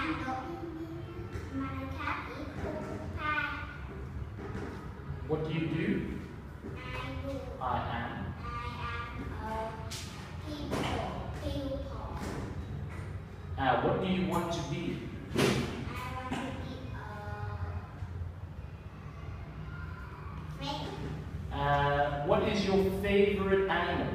What do you do? I am. What do you want to be? What is your favorite animal?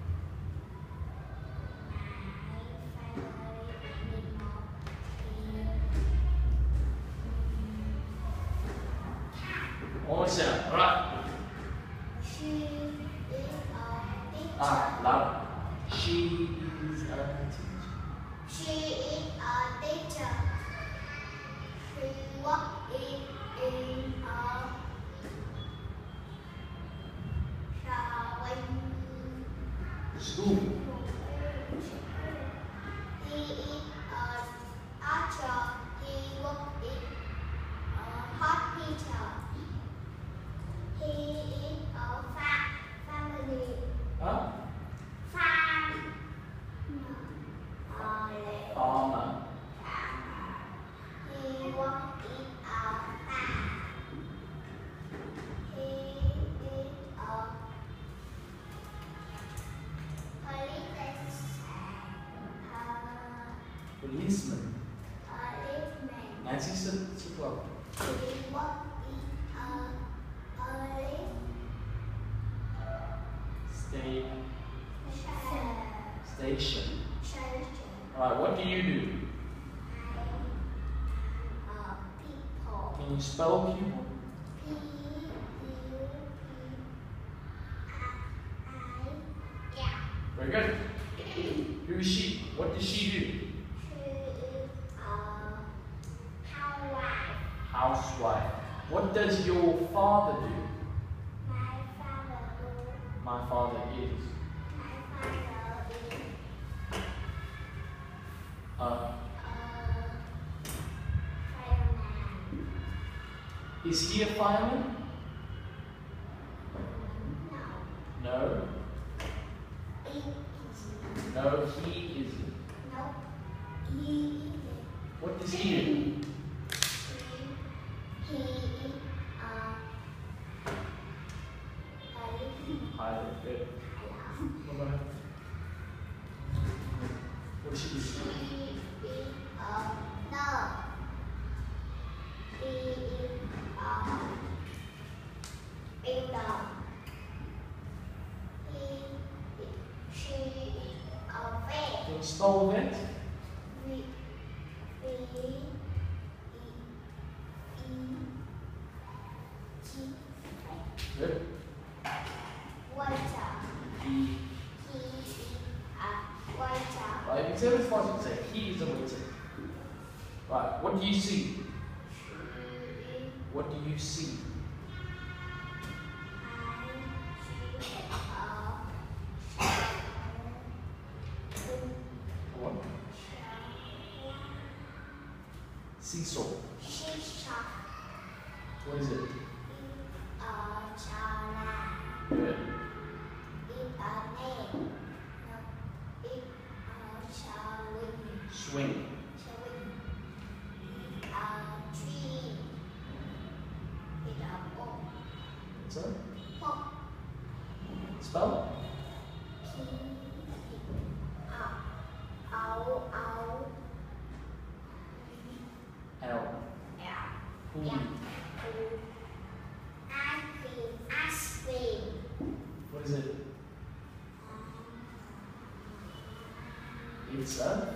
Awesome. All right. She is a teacher. Loud. She is a teacher. She is a teacher. She works in a School. He is an archer. He works in a hospital. He is a family. Huh? Farmer. Farmer. He works in a farm. He is a Policeman. policeman. Nancy sit well. He works in a police Station. station. Alright, what do you do? People. Can you spell pupil? Very good. Who is she? What does she do? She is a housewife. Housewife. What does your father do? My father is. My father is. Fireman. Is he a fireman? No. No. He is. No, he isn't. No. He is. What does he do? He is Pilot. Good. What about her? What does she do? She is a nurse. He is a builder. She is a vet. Can you spell vet? Good. Waiter. He. He is a waiter. Right, if you say it fast, you can say he is a waiter. Right, what do you see? What do you see? What? Seesaw. What is it? Good. Swing. What's that? Spell? L. Pool. What is it? It's a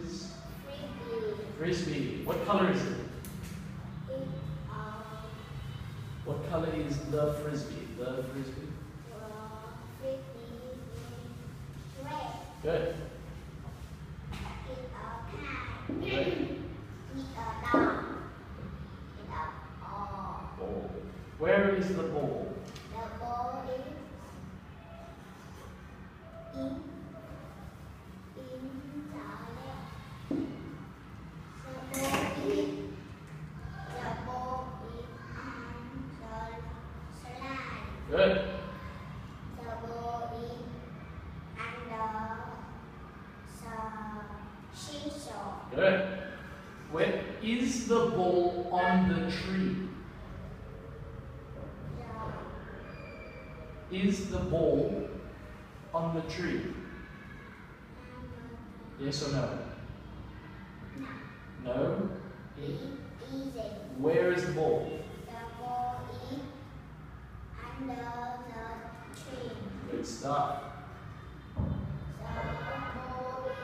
frisbee. What color is it? What color is the frisbee? The frisbee. Good. Good. Ball. Where is the ball? The ball is in Good. The ball is under the seesaw. Good. Where is the ball on the tree? Is the ball on the tree? Yes or no? No? Where is the ball? The ball is under the tree. Good stuff. The ball is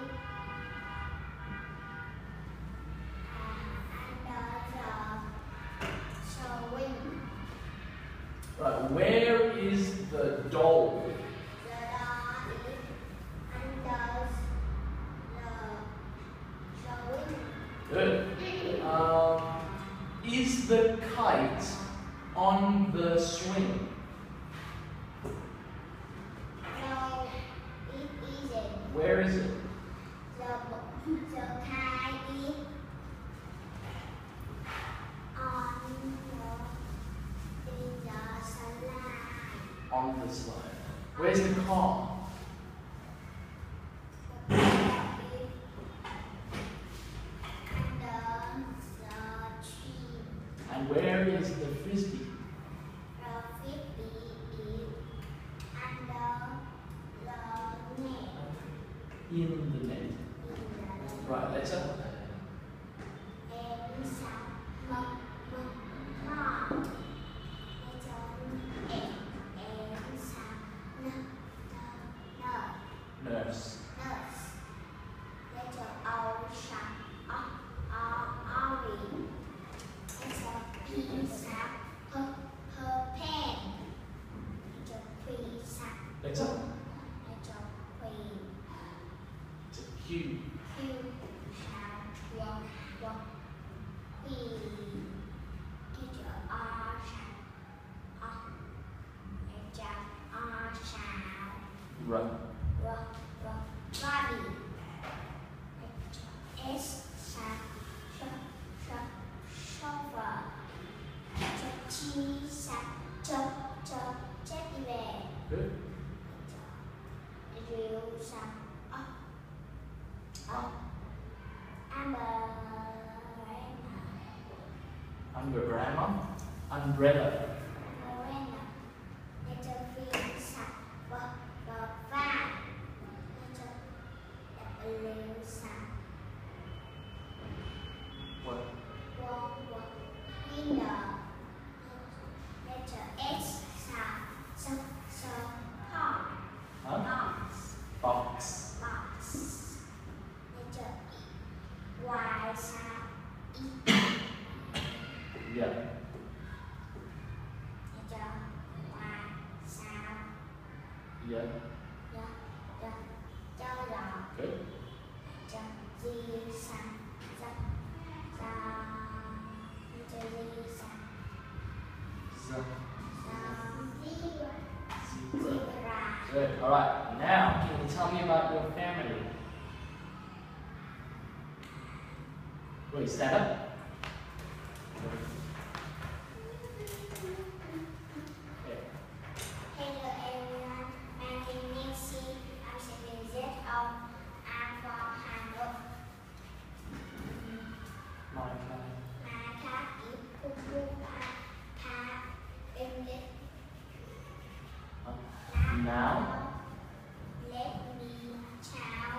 under the swing. Right, where is the doll? The doll is under the swing. Good. Is the kite on the swing? No, it isn't. Where is it? The kite is On the slide. Where's the car? the car is under the tree. And where is the frisbee? The frisbee is under the net. In the net. Right, let's up. Nurse. Let's up. It's a cube. Right. Good. Umbrella. Umbrella. What? Huh? Box. Yeah. Yeah. Good. Zebra. Good. All right. Now, can you tell me about your family? Wait, stand up. Okay. Hello everyone, my name is Nancy. I'm 7 years old. I'm from Hàn. My family. My cat is Poo Pa English. Now, Let me tell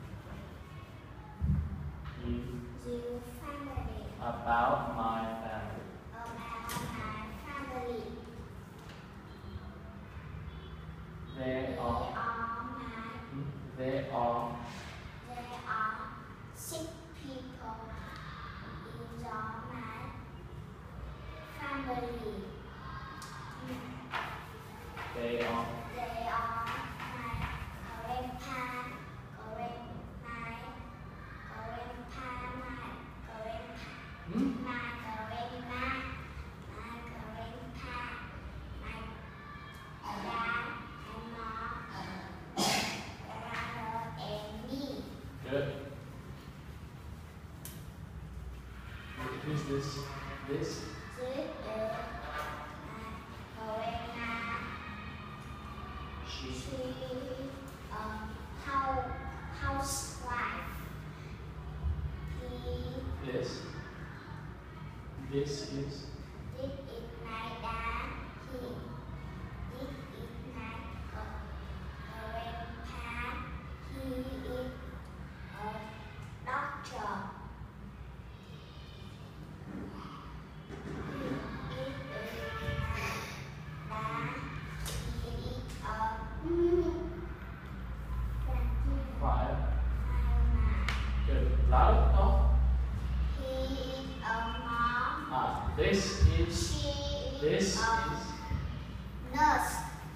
you family about my family. about my family. They are There are 6 people in my family. they are They are my grandpa, hmm? my grandma, my grandpa, my dad and mom, brother and me. Good. Who's this? This? This is my grandma. She. She is a housewife. He Yes. This is This is my dad. This is my grandpa. He is a doctor. He is my dad. He is a fire. fireman. Good. Loud. Oh. He is a mom. This is She this is is a nurse.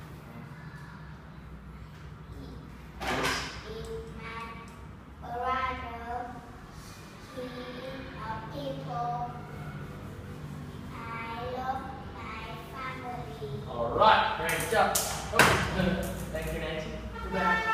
this Is my brother. He is a people. I love my family. All right. Great job. Oh. Thank you, Nancy. Goodbye.